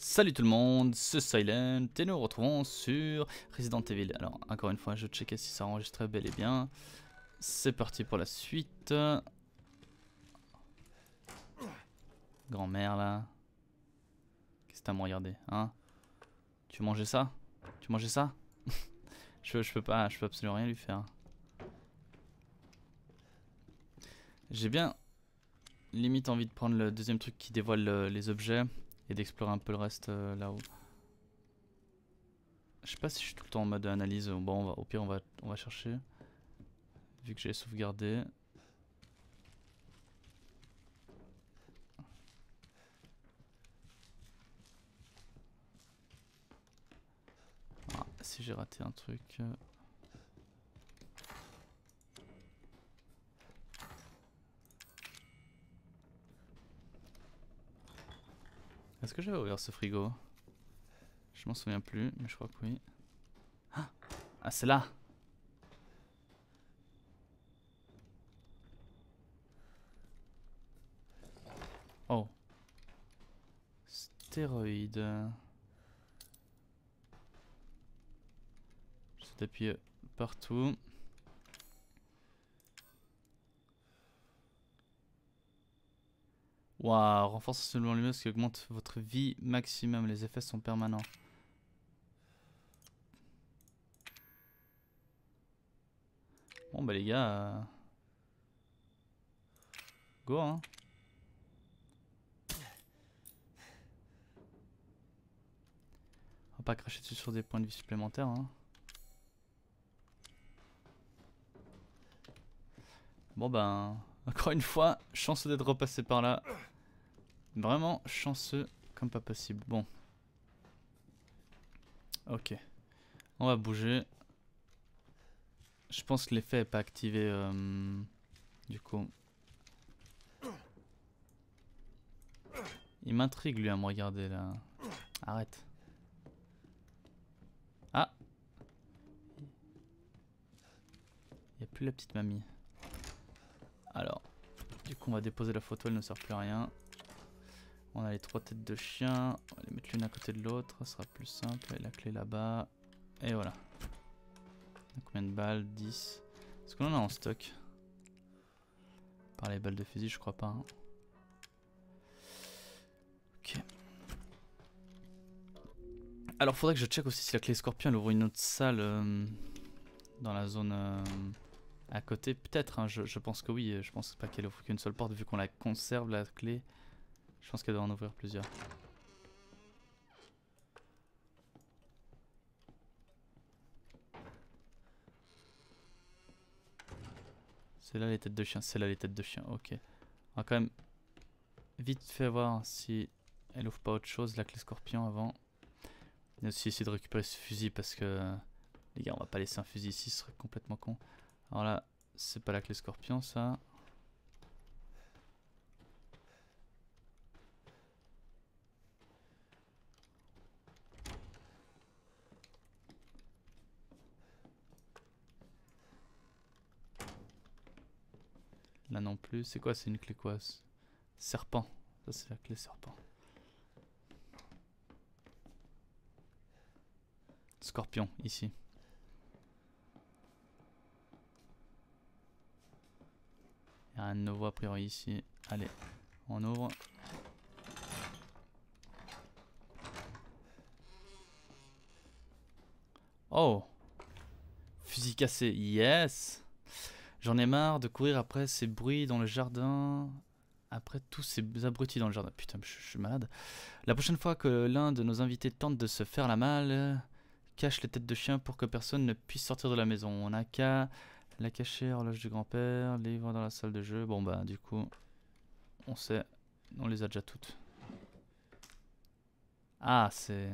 Salut tout le monde, c'est Silent et nous retrouvons sur Resident Evil. Alors encore une fois je checkais si ça enregistrait bel et bien. C'est parti pour la suite. Grand-mère là. Qu'est-ce que t'as à me regarder hein? Tu mangeais ça? Tu mangeais ça? je peux absolument rien lui faire. J'ai bien limite envie de prendre le deuxième truc qui dévoile les objets et d'explorer un peu le reste là-haut. Je sais pas si je suis tout le temps en mode analyse. Bon, au pire, on va chercher. Vu que j'ai sauvegardé. Ah, si j'ai raté un truc. Est-ce que j'avais ouvert ce frigo? Je m'en souviens plus, mais je crois que oui. Ah, c'est là! Oh. Stéroïdes. Je vais appuyer partout. Waouh, renforce seulement lumineuse qui augmente votre vie maximum. Les effets sont permanents. Bon bah les gars, go hein. On va pas cracher dessus sur des points de vie supplémentaires hein. Bon ben, encore une fois, chanceux d'être repassé par là. Vraiment chanceux comme pas possible. Bon. Ok. On va bouger. Je pense que l'effet n'est pas activé du coup. Il m'intrigue lui à me regarder là. Arrête. Ah. Il n'y a plus la petite mamie. Alors. Du coup on va déposer la photo, elle ne sert plus à rien. On a les 3 têtes de chien. On va les mettre l'une à côté de l'autre. Ça sera plus simple. Et la clé là-bas. Et voilà. On a combien de balles? 10. Est-ce qu'on en a en stock? Par les balles de fusil, je crois pas. Hein. Ok. Alors faudrait que je check aussi si la clé scorpion elle ouvre une autre salle dans la zone à côté. Peut-être, hein, je pense que oui. Je pense pas qu'elle ouvre qu'une seule porte vu qu'on la conserve la clé. Je pense qu'elle doit en ouvrir plusieurs. C'est là les têtes de chien, c'est là les têtes de chien, ok. On va quand même vite fait voir si elle ouvre pas autre chose, la clé scorpion avant. Et aussi essayer de récupérer ce fusil parce que les gars on va pas laisser un fusil ici, ce serait complètement con. Alors là c'est pas la clé scorpion ça. Là non plus, c'est quoi, c'est une clé quoi? Serpent, ça c'est la clé serpent. Scorpion ici. Il y a un nouveau a priori ici. Allez, on ouvre. Oh! Fusil cassé, yes! J'en ai marre de courir après ces bruits dans le jardin. Après tous ces abrutis dans le jardin. Putain, je suis malade. La prochaine fois que l'un de nos invités tente de se faire la malle, cache les têtes de chien pour que personne ne puisse sortir de la maison. On a qu'à la cacher, horloge du grand-père, livre dans la salle de jeu. Bon bah du coup, on sait, on les a déjà toutes. Ah, c'est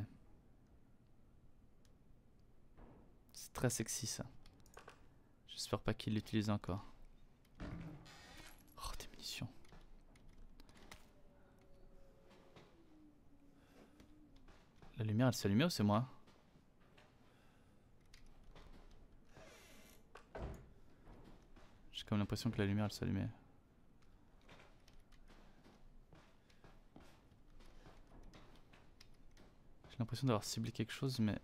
très sexy ça. J'espère pas qu'il l'utilise encore. Oh, des munitions. La lumière elle s'est allumée ou c'est moi? J'ai comme l'impression que la lumière elle s'allumait. l'impression d'avoir ciblé quelque chose, mais...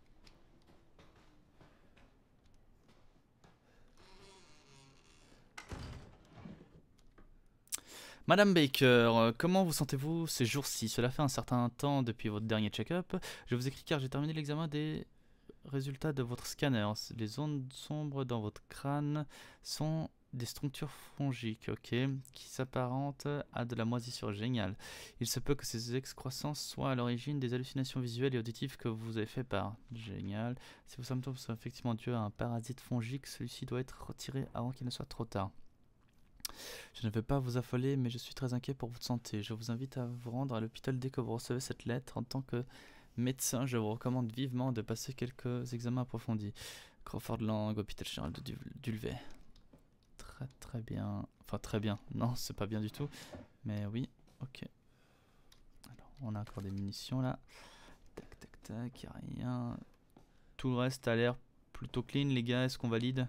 Madame Baker, comment vous sentez-vous ces jours-ci? Cela fait un certain temps depuis votre dernier check-up. Je vous écris car j'ai terminé l'examen des résultats de votre scanner. Les zones sombres dans votre crâne sont des structures fongiques, ok, qui s'apparentent à de la moisissure. Génial. Il se peut que ces excroissances soient à l'origine des hallucinations visuelles et auditives que vous avez fait part. Génial. Si vos symptômes sont effectivement dus à un parasite fongique, celui-ci doit être retiré avant qu'il ne soit trop tard. Je ne veux pas vous affoler, mais je suis très inquiet pour votre santé. Je vous invite à vous rendre à l'hôpital dès que vous recevez cette lettre. En tant que médecin, je vous recommande vivement de passer quelques examens approfondis. Crawford Lang, hôpital général de Dulvey. Très très bien. Enfin très bien. Non, c'est pas bien du tout. Mais oui, ok. Alors, on a encore des munitions là. Tac tac tac, y a rien. Tout le reste a l'air plutôt clean les gars. Est-ce qu'on valide?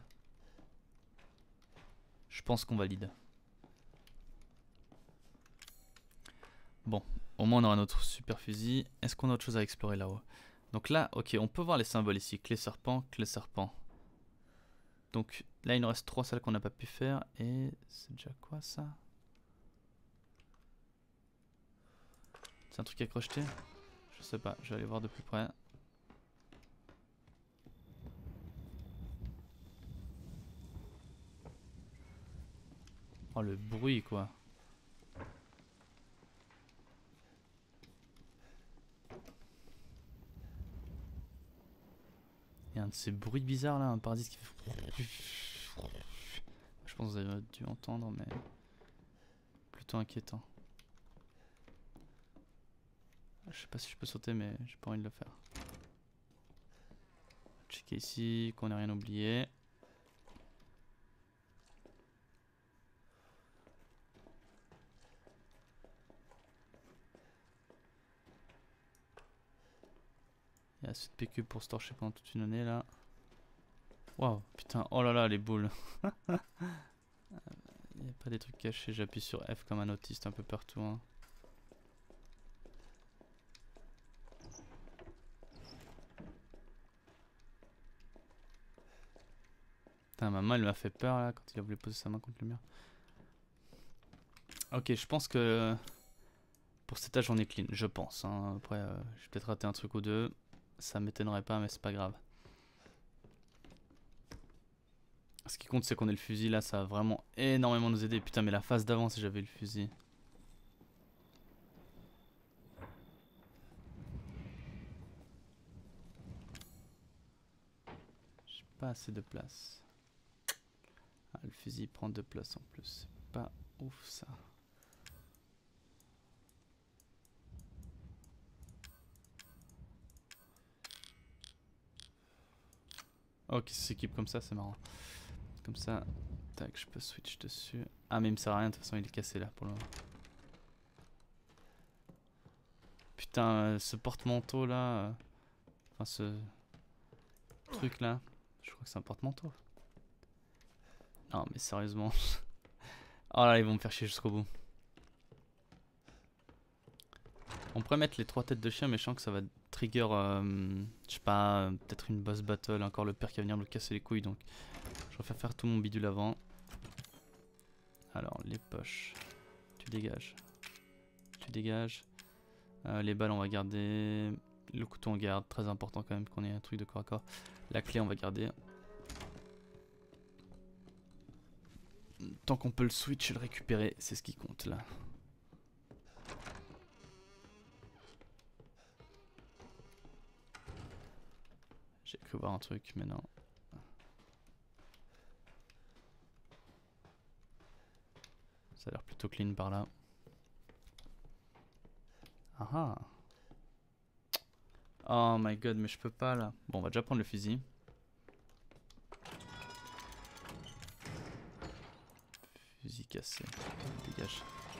Je pense qu'on valide. Bon, au moins on aura notre super fusil. Est-ce qu'on a autre chose à explorer là-haut? Donc là, ok, on peut voir les symboles ici. Clé serpent, clé serpent. Donc là, il nous reste 3 salles qu'on n'a pas pu faire. Et c'est déjà quoi ça? C'est un truc à crocheter? Je sais pas, je vais aller voir de plus près. Oh le bruit quoi. Il y a un de ces bruits bizarres là, un parasite qui fait... Je pense que vous avez dû entendre, mais... plutôt inquiétant. Je sais pas si je peux sauter, mais j'ai pas envie de le faire. Checker ici, qu'on n'ait rien oublié. Il y a assez de PQ pour se torcher pendant toute une année là. Waouh, putain, oh là là, les boules. Il n'y a pas des trucs cachés, j'appuie sur F comme un autiste un peu partout. Hein. Putain, ma main elle m'a fait peur là quand il a voulu poser sa main contre le mur. Ok, je pense que pour cet âge on est clean, je pense. Hein. Après, j'ai peut-être raté un truc ou deux. Ça m'étonnerait pas, mais c'est pas grave. Ce qui compte, c'est qu'on ait le fusil là, ça va vraiment énormément nous aider. Putain, mais la phase d'avant, si j'avais le fusil. J'ai pas assez de place. Ah, le fusil prend 2 places en plus. C'est pas ouf ça. Ok, ça s'équipe comme ça, c'est marrant. Comme ça, tac, je peux switch dessus. Ah, mais il me sert à rien, de toute façon, il est cassé là pour le moment. Putain, ce porte-manteau là. Enfin, ce truc là. Je crois que c'est un porte-manteau. Non, mais sérieusement. Oh là, ils vont me faire chier jusqu'au bout. On pourrait mettre les 3 têtes de chien, mais je sens que ça va trigger, je sais pas, peut-être une boss battle, encore le père qui va venir me casser les couilles, donc je préfère faire tout mon bidule avant. Alors, les poches, tu dégages, tu dégages. Les balles, on va garder. Le couteau, on garde, très important quand même qu'on ait un truc de corps à corps. La clé, on va garder. Tant qu'on peut le switch et le récupérer, c'est ce qui compte là. J'ai cru voir un truc, mais non. Ça a l'air plutôt clean par là. Ah ah. Oh my god, mais je peux pas là. Bon, on va déjà prendre le fusil. Fusil cassé. Dégage.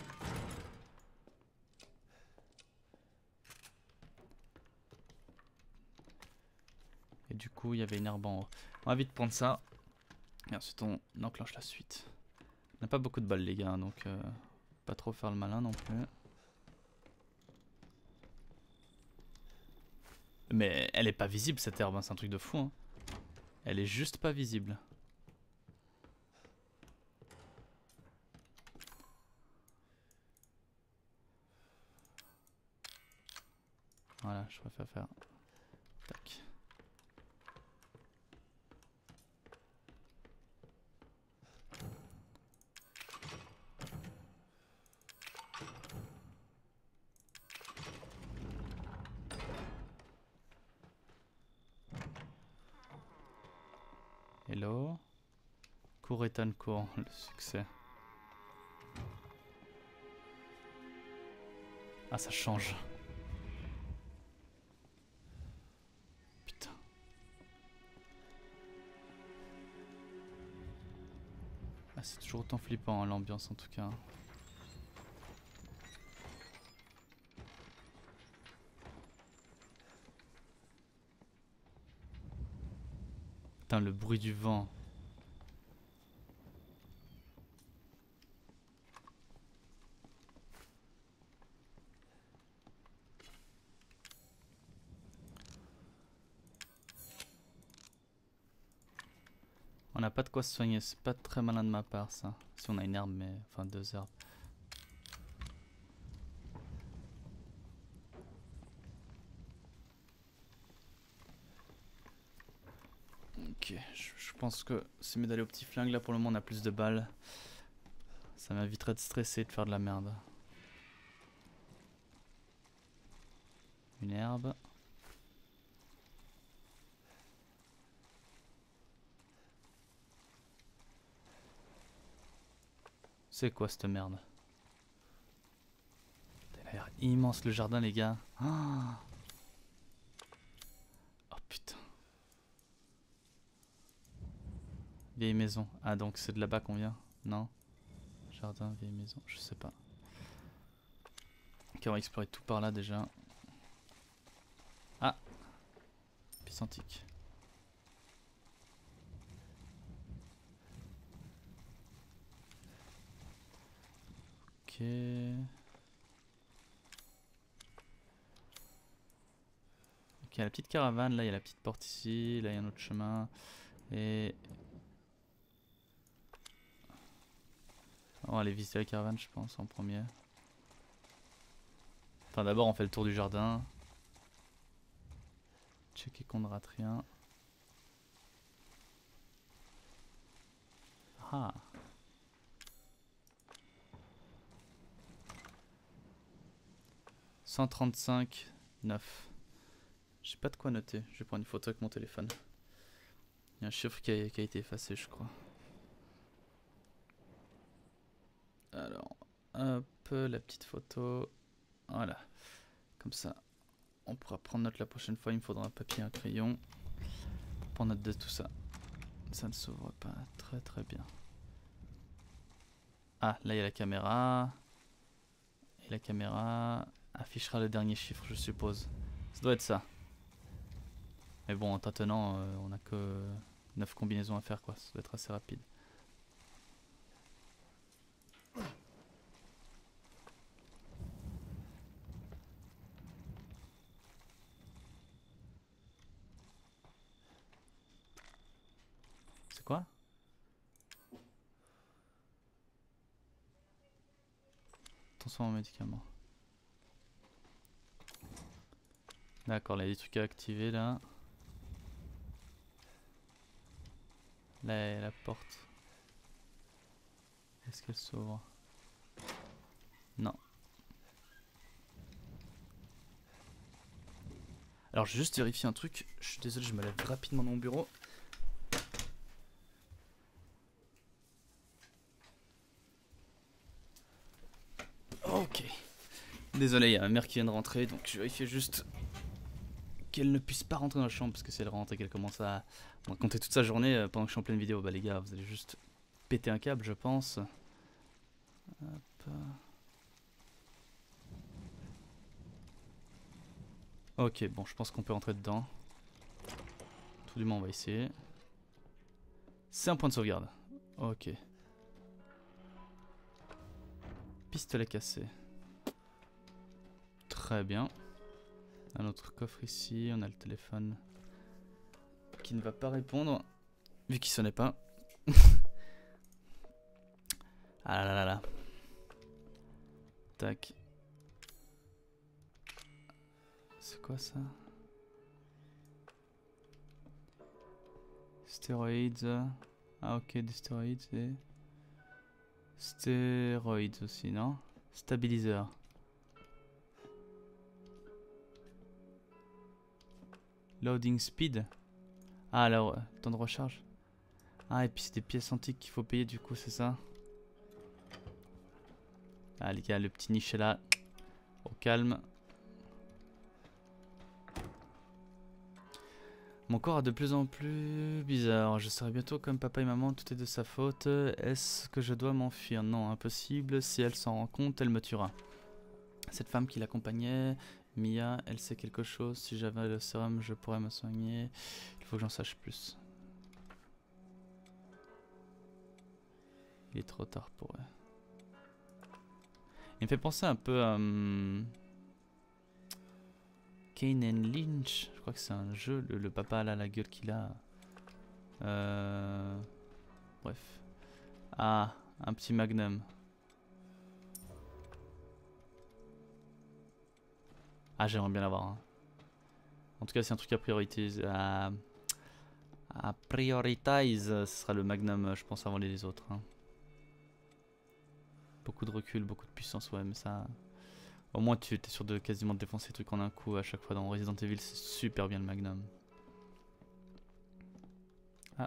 Et du coup, il y avait une herbe en haut. On va vite prendre ça. Et ensuite, on enclenche la suite. On n'a pas beaucoup de balles, les gars, donc pas trop faire le malin non plus. Mais elle est pas visible cette herbe, hein, c'est un truc de fou. Hein. Elle est juste pas visible. Voilà, je préfère faire. Tac. Hello. Cours Ethan, cours. Le succès. Ah, ça change. Putain. Ah, c'est toujours autant flippant hein, l'ambiance en tout cas. Putain, le bruit du vent. On n'a pas de quoi se soigner, c'est pas très malin de ma part ça. Si on a une herbe, mais enfin 2 herbes. Ok, je pense que c'est mieux d'aller au petit flingue là pour le moment on a plus de balles. Ça m'éviterait de stresser et de faire de la merde. Une herbe. C'est quoi cette merde? Il a l'air immense le jardin les gars. Oh putain. Vieille maison. Ah donc c'est de là-bas qu'on vient? Non? Jardin, vieille maison, je sais pas. Ok, on va explorer tout par là déjà. Ah! Piste antique. Ok. Ok, la petite caravane, là il y a la petite porte ici, là il y a un autre chemin. Et... on va aller visiter la caravane je pense en premier. Enfin d'abord on fait le tour du jardin. Checker qu'on ne rate rien. Ah. « 135, 9. J'ai pas de quoi noter, je vais prendre une photo avec mon téléphone. Il y a un chiffre qui a été effacé je crois. Alors, hop, la petite photo. Voilà. Comme ça, on pourra prendre note la prochaine fois. Il me faudra un papier et un crayon pour prendre note de tout ça. Ça ne s'ouvre pas très très bien. Ah, là il y a la caméra. Et la caméra affichera le dernier chiffre, je suppose. Ça doit être ça. Mais bon, en tâtonnant, on n'a que 9 combinaisons à faire, quoi. Ça doit être assez rapide. C'est quoi? Attention aux médicaments. D'accord, là il y a des trucs à activer là. Là il y a la porte. Est-ce qu'elle s'ouvre? Non. Alors je vais juste vérifier un truc. Je suis désolé, je me lève rapidement dans mon bureau. Ok. Désolé, il y a ma mère qui vient de rentrer, donc je vérifie juste qu'elle ne puisse pas rentrer dans la chambre, parce que si elle rentre et qu'elle commence à me raconter toute sa journée pendant que je suis en pleine vidéo, bah les gars, vous allez juste péter un câble, je pense. Hop. Ok, bon, je pense qu'on peut rentrer dedans. Tout du moins, on va essayer. C'est un point de sauvegarde. Ok. Pistolet cassé. Très bien. Un autre coffre ici, on a le téléphone qui ne va pas répondre, vu qu'il sonnait pas. Ah là là là. Tac. C'est quoi ça? Stéroïdes. Ah ok, des stéroïdes et... Stéroïdes aussi, non? Stabiliseur. Loading speed. Ah alors, temps de recharge. Ah et puis c'est des pièces antiques qu'il faut payer du coup, c'est ça? Ah les gars, le petit niche est là. Au calme. Mon corps est de plus en plus bizarre. Je serai bientôt comme papa et maman, tout est de sa faute. Est-ce que je dois m'enfuir? Non, impossible. Si elle s'en rend compte, elle me tuera. Cette femme qui l'accompagnait, Mia, elle sait quelque chose. Si j'avais le sérum, je pourrais me soigner. Il faut que j'en sache plus. Il est trop tard pour elle. Il me fait penser un peu à... Kane and Lynch, je crois que c'est un jeu, le papa là, la gueule qu'il a. Bref. Ah, un petit magnum. Ah, j'aimerais bien l'avoir. Hein. En tout cas, c'est un truc à prioriser. À prioritize, ce sera le magnum, je pense, avant les autres. Hein. Beaucoup de recul, beaucoup de puissance, ouais, mais ça... Au moins, tu es sûr de quasiment défoncer les trucs en un coup à chaque fois dans Resident Evil, c'est super bien le magnum. Ah.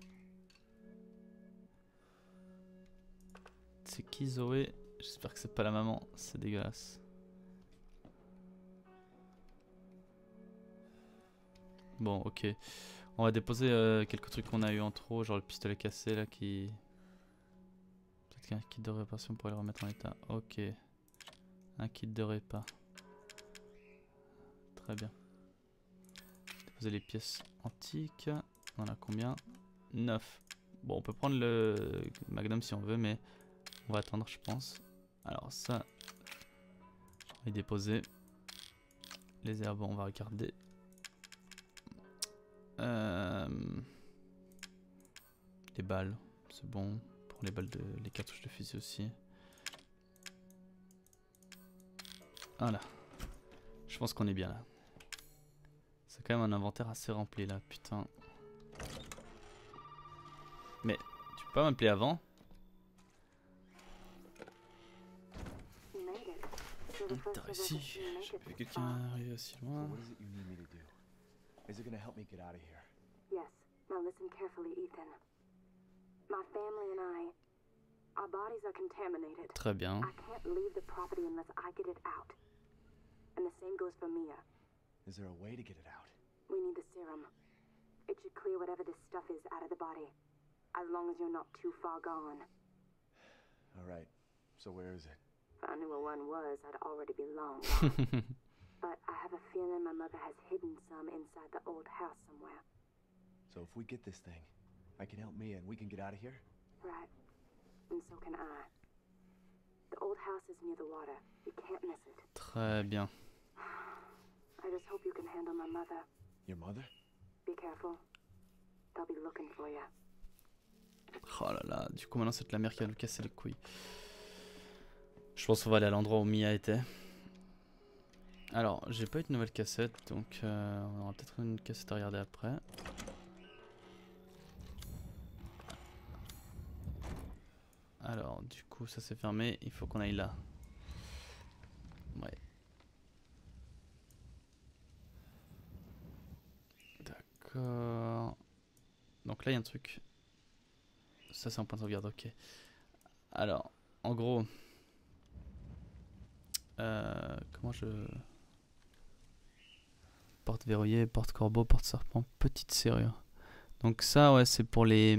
C'est qui Zoé? J'espère que c'est pas la maman, c'est dégueulasse. Bon, ok. On va déposer quelques trucs qu'on a eu en trop, genre le pistolet cassé là qui... Peut-être qu'un kit de réparation pour le remettre en état. Ok. Un kit de répa. Très bien. Déposer les pièces antiques. On en a combien? 9. Bon, on peut prendre le magnum si on veut, mais on va attendre, je pense. Alors ça, on va y déposer. Les herbes, on va regarder. Les balles, c'est bon. Pour les balles les cartouches de fusil aussi. Voilà. Je pense qu'on est bien là. C'est quand même un inventaire assez rempli là, putain. Mais tu peux pas m'appeler avant? T'as réussi. J'ai pas vu quelqu'un arriver aussi loin. Is it gonna help me get out of here? Yes. Now listen carefully, Ethan. My family and our bodies are contaminated. Très bien. I can't leave the property unless I get it out. And the same goes for Mia. Is there a way to get it out? We need the serum. It should clear whatever this stuff is out of the body. As long as you're not too far gone. Alright, so where is it? If I knew where one was, I'd already be long gone. But I have a feeling my mother has hidden some inside the old house somewhere. So if we get this thing, I can help Mia and we can get out of here? Right. And so can I. The old house is near the water. You can't miss it. Très bien. I just hope you can handle my mother. Your mother? Be careful. They'll be looking for you. Oh là là, du coup maintenant c'est la mère qui va nous casser les couilles. Je pense qu'on va aller à l'endroit où Mia était. Alors, j'ai pas eu de nouvelle cassette, donc on aura peut-être une cassette à regarder après. Alors, du coup, ça s'est fermé, il faut qu'on aille là. Ouais. D'accord. Donc là, il y a un truc. Ça, c'est un point de sauvegarde, ok. Alors, en gros... comment je... Porte verrouillée, porte corbeau, porte serpent, petite serrure. Donc ça, ouais, c'est pour les...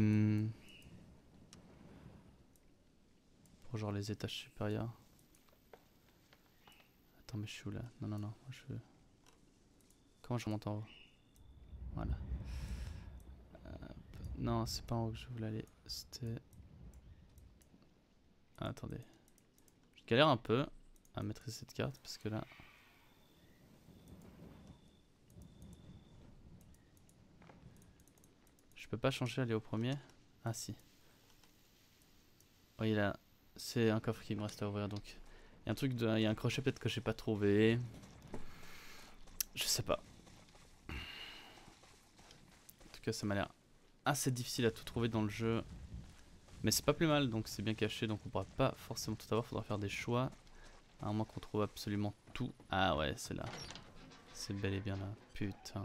pour genre les étages supérieurs. Attends, mais je suis où là? Non, non, non, je... Comment je monte en haut? Voilà. Non, c'est pas en haut que je voulais aller. C'était... Ah, attendez. Je galère un peu à maîtriser cette carte parce que là... Je peux pas changer, aller au premier. Ah si. Oui là, c'est un coffre qui me reste à ouvrir donc. Il y a un truc il y a un crochet peut-être que j'ai pas trouvé. Je sais pas. En tout cas ça m'a l'air assez difficile à tout trouver dans le jeu. Mais c'est pas plus mal, donc c'est bien caché, donc on pourra pas forcément tout avoir, faudra faire des choix. À moins qu'on trouve absolument tout. Ah ouais, c'est là. C'est bel et bien là. Putain.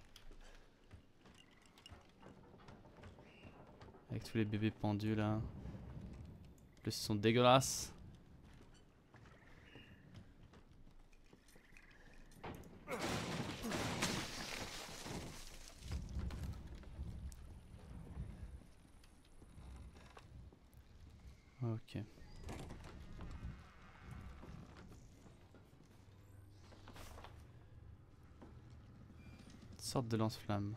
Avec tous les bébés pendus là. Ils sont dégueulasses. Ok. Sorte de lance-flamme.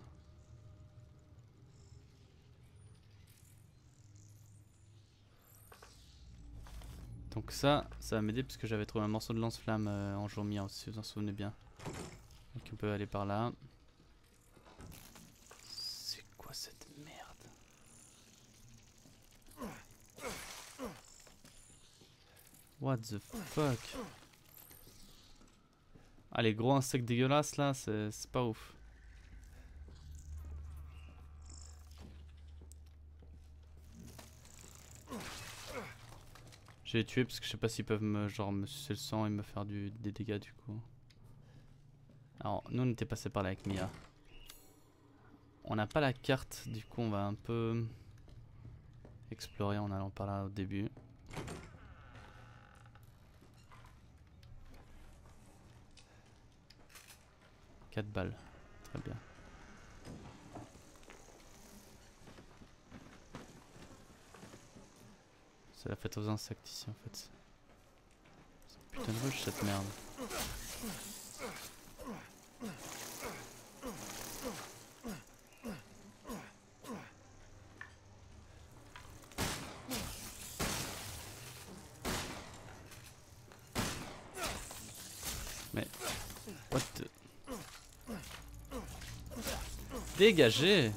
Donc ça va m'aider parce que j'avais trouvé un morceau de lance-flamme en jour-mien aussi, si vous en souvenez bien. Donc on peut aller par là. C'est quoi cette merde? What the fuck? Ah les gros insectes dégueulasses là, c'est pas ouf. Je vais les tuer parce que je sais pas s'ils peuvent me sucer le sang et me faire des dégâts du coup. Alors nous on était passé par là avec Mia. On n'a pas la carte, du coup on va un peu explorer en allant par là au début. Quatre balles, très bien. C'est la fête aux insectes ici en fait. C'est une putain de ruche cette merde. Mais... What the... Dégagez!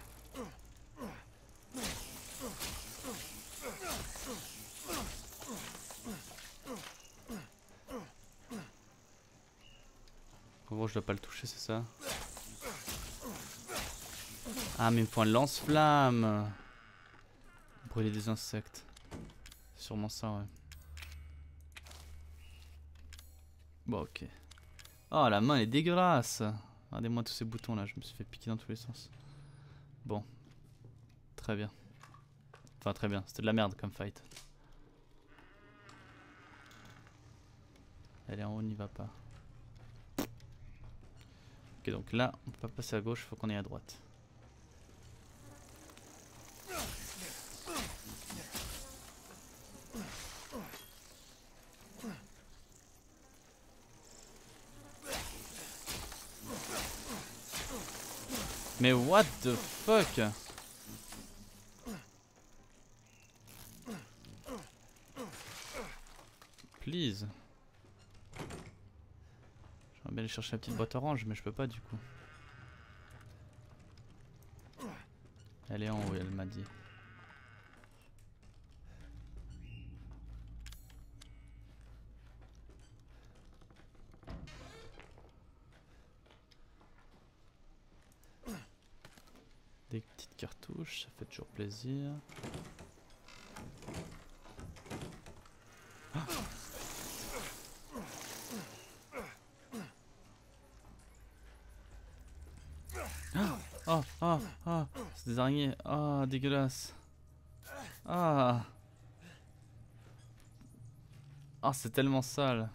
En gros je dois pas le toucher, c'est ça? Ah mais il me faut un lance-flamme! Brûler des insectes. C'est sûrement ça, ouais. Bon, ok. Oh, la main elle est dégueulasse! Regardez-moi tous ces boutons là, je me suis fait piquer dans tous les sens. Bon. Très bien. Enfin, très bien. C'était de la merde comme fight. Elle est en haut, on n'y va pas. Ok, donc là, on peut pas passer à gauche, il faut qu'on aille à droite. Mais what the fuck? Please. J'aimerais bien aller chercher la petite boîte orange, mais je peux pas du coup. Elle est en haut, elle m'a dit. Des petites cartouches, ça fait toujours plaisir. Ah. Oh, oh, oh, c'est des araignées. Oh, dégueulasse. Ah. Oh, c'est tellement sale.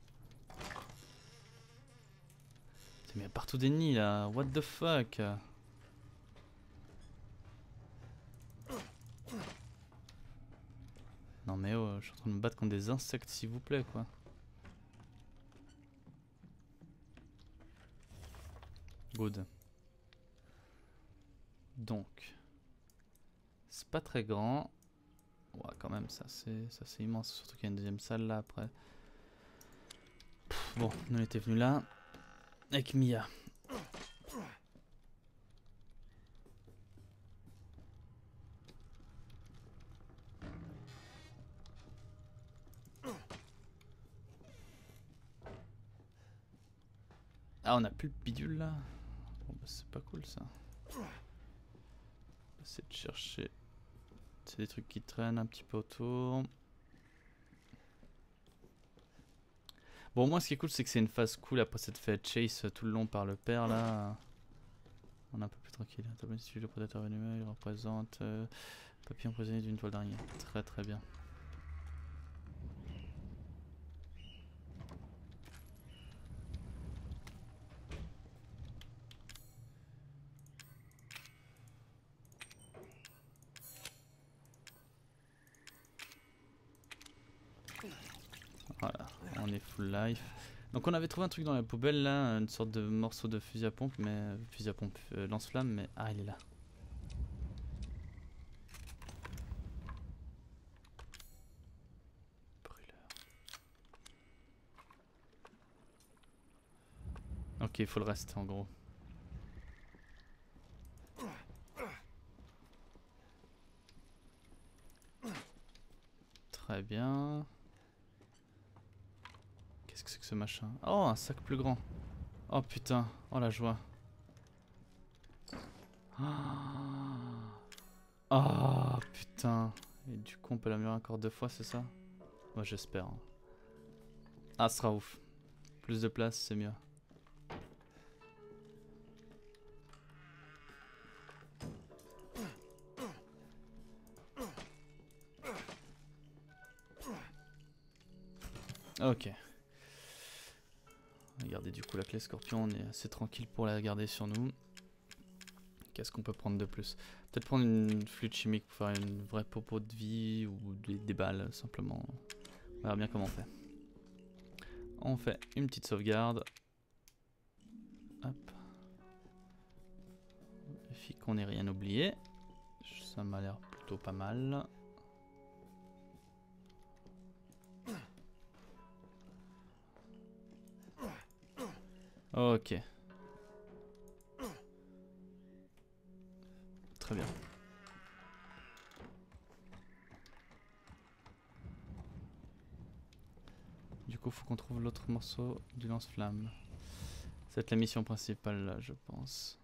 Mais il y a partout des nids là. What the fuck? Non mais oh, je suis en train de me battre contre des insectes s'il vous plaît quoi. Good. Donc, c'est pas très grand. Ouais, quand même, ça c'est immense. Surtout qu'il y a une deuxième salle là après. Pff, bon, nous on était venus là avec Mia. Ah, on a plus le bidule là. Bon, bah, c'est pas cool ça. On va essayer de chercher. C'est des trucs qui traînent un petit peu autour. Bon, moi, ce qui est cool, c'est que c'est une phase cool après cette fait chase tout le long par le père là. On est un peu plus tranquille. Si le prédateur venimeux, il représente papillon prisonnier d'une toile d'araignée. Très très bien. Voilà, on est full life. Donc on avait trouvé un truc dans la poubelle là, une sorte de morceau de fusil à pompe, mais fusil à pompe lance-flamme, mais ah il est là. Brûleur. Ok, il faut le reste en gros. Très bien. Qu'est-ce que c'est que ce machin? Oh, un sac plus grand. Oh putain, oh la joie. Oh putain. Et du coup on peut l'améliorer encore 2 fois, c'est ça? Moi j'espère. Hein. Ah, ce sera ouf. Plus de place, c'est mieux. Ok. Regardez du coup la clé scorpion, on est assez tranquille pour la garder sur nous. Qu'est-ce qu'on peut prendre de plus? Peut-être prendre une flûte chimique pour faire une vraie popo de vie ou des balles simplement. On verra bien comment on fait. On fait une petite sauvegarde. Hop. Vérifie qu'on n'ait rien oublié. Ça m'a l'air plutôt pas mal. Ok. Très bien. Du coup, faut qu'on trouve l'autre morceau du lance-flamme. C'est la mission principale là, je pense.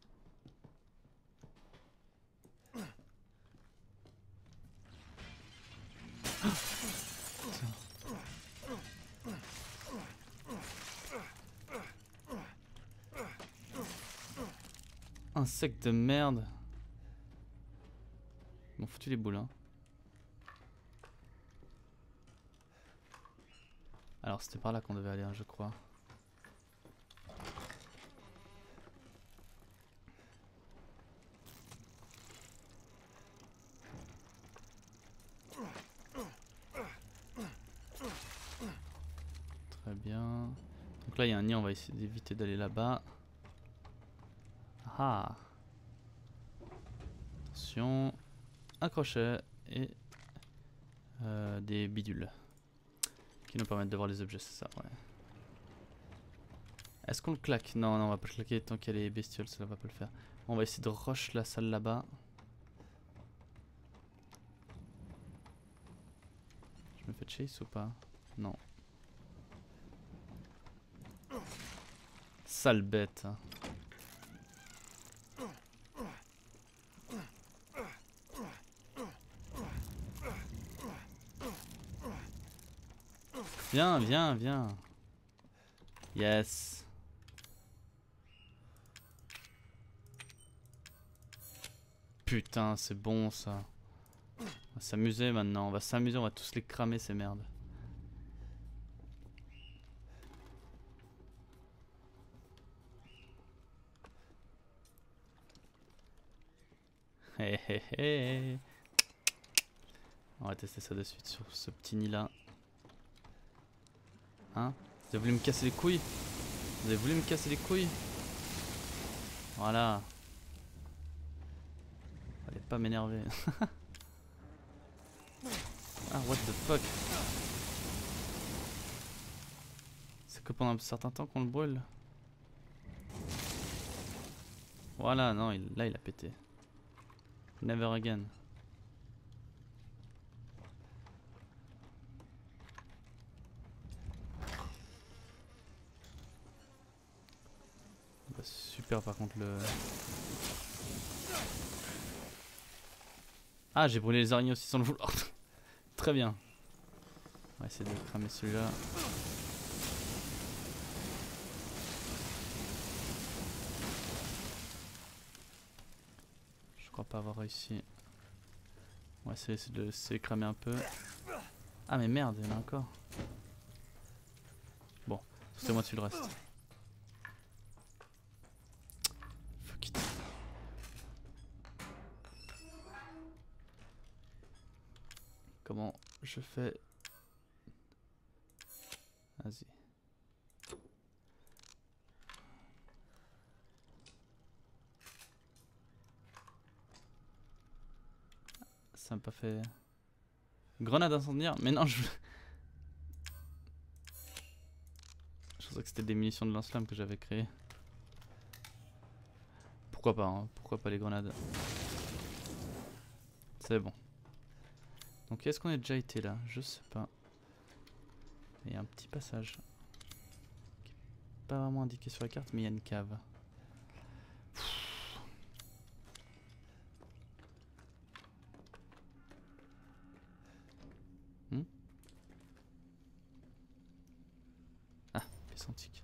Insecte de merde. Ils m'ont foutu les boules, hein. Alors c'était par là qu'on devait aller, hein, je crois. Très bien. Donc là il y a un nid, on va essayer d'éviter d'aller là-bas. Ah. Attention. Un crochet et des bidules. Qui nous permettent de voir les objets, c'est ça, ouais. Est-ce qu'on le claque? Non, non, on va pas le claquer tant qu'il y a les bestioles, ça va pas le faire. On va essayer de rush la salle là-bas. Je me fais chase ou pas? Non. Sale bête. Viens, viens, viens. Yes. Putain, c'est bon ça. On va s'amuser maintenant, on va s'amuser, on va tous les cramer ces merdes. Hé hé hé. On va tester ça de suite sur ce petit nid là. Hein? Vous avez voulu me casser les couilles? Vous avez voulu me casser les couilles? Voilà. Fallait pas m'énerver. Ah, what the fuck? C'est que pendant un certain temps qu'on le brûle. Voilà, non, là il a pété. Never again. super par contre le... Ah, j'ai brûlé les araignées aussi sans le vouloir. Très bien. On va essayer de cramer celui-là. Je crois pas avoir réussi. On va essayer de le laisser cramer un peu. Ah mais merde, il y en a encore. Bon, c'est moi dessus le reste. Fuck it. Comment je fais? Vas-y. Ça m'a pas fait... Grenade incendiaire? Mais non, je pensais que c'était des munitions de lance-flamme que j'avais créées. Pourquoi pas, hein? Pourquoi pas les grenades? C'est bon. Donc est-ce qu'on a déjà été là? Je sais pas. Il y a un petit passage. Qui est pas vraiment indiqué sur la carte, mais il y a une cave. Ah, pièce antique.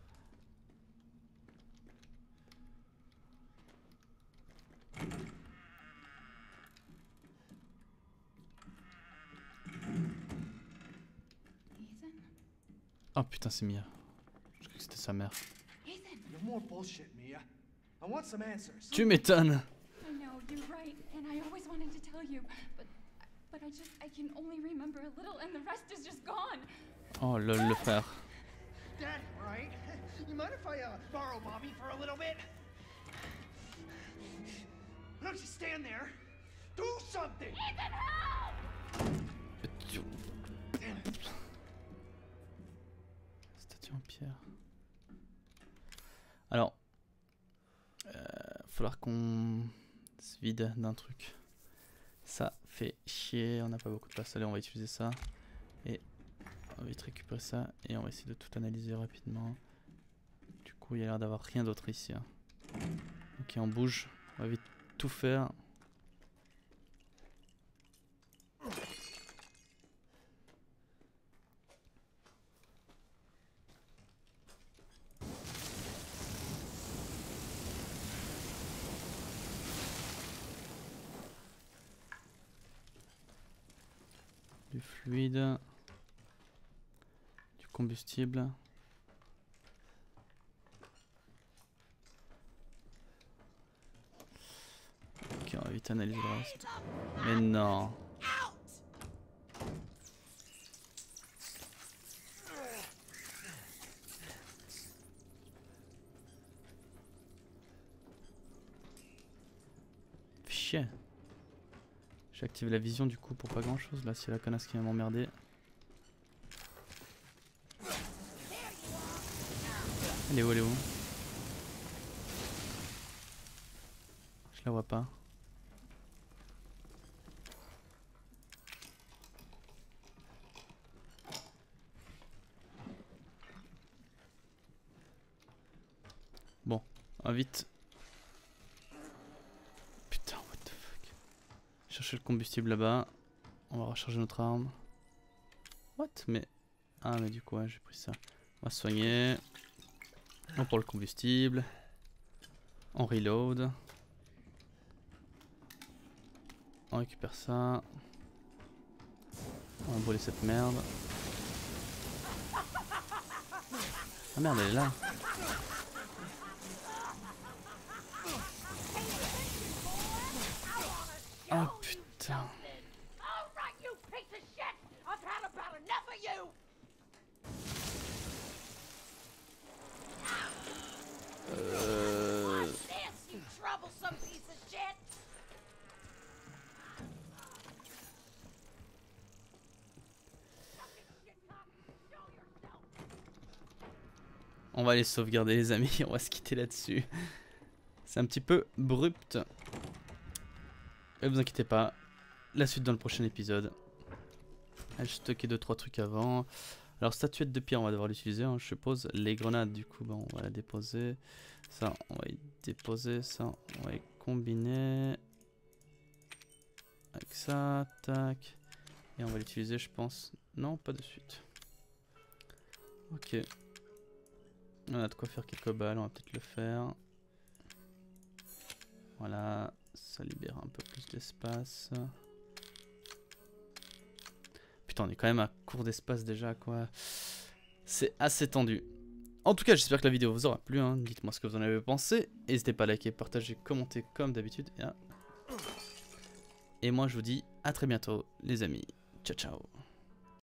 Oh putain, c'est Mia. Je croyais que c'était sa mère. No more bullshit, Mia. I want some answers. Tu m'étonnes. I know, you're right, and I always wanted to tell you, but I can only remember a little, and the rest is just gone. Oh lol, le frère. Dad, right? You mind if I borrow Mommy for a little bit? Why don't you stand there? Do something! Ethan, help! Damn it. Statue en pierre. Alors, falloir qu'on se vide d'un truc. Ça fait chier, on n'a pas beaucoup de place. Allez, on va utiliser ça. Et on va vite récupérer ça. Et on va essayer de tout analyser rapidement. Du coup, il y a l'air d'avoir rien d'autre ici. Hein. Ok, on bouge. On va vite tout faire. Du fluide, du combustible. Ok, on va vite analyser le reste. Mais non. Chier. J'ai activé la vision du coup pour pas grand chose. Là, c'est la connasse qui va m'emmerder. Elle est où, elle est où? Je la vois pas. Bon, on va vite. Putain, what the fuck. Chercher le combustible là-bas. On va recharger notre arme. What? Mais... Ah mais du coup ouais, j'ai pris ça. On va se soigner. On prend le combustible. On reload. On récupère ça. On va brûler cette merde. Ah merde, elle est là. Oh putain. On va aller sauvegarder les amis, on va se quitter là-dessus. C'est un petit peu abrupt. Et vous inquiétez pas, la suite dans le prochain épisode. J'ai stocké 2-3 trucs avant. Alors statuette de pierre, on va devoir l'utiliser, hein, je suppose. Les grenades, du coup, bon, on va la déposer. Ça, on va y déposer. Ça, on va y combiner. Avec ça, tac. Et on va l'utiliser, je pense. Non, pas de suite. Ok. On a de quoi faire quelques balles, on va peut-être le faire. Voilà, ça libère un peu plus d'espace. Putain, on est quand même à court d'espace déjà, quoi. C'est assez tendu. En tout cas, j'espère que la vidéo vous aura plu. Hein. Dites-moi ce que vous en avez pensé. N'hésitez pas à liker, partager, commenter comme d'habitude. Et moi, je vous dis à très bientôt, les amis. Ciao, ciao.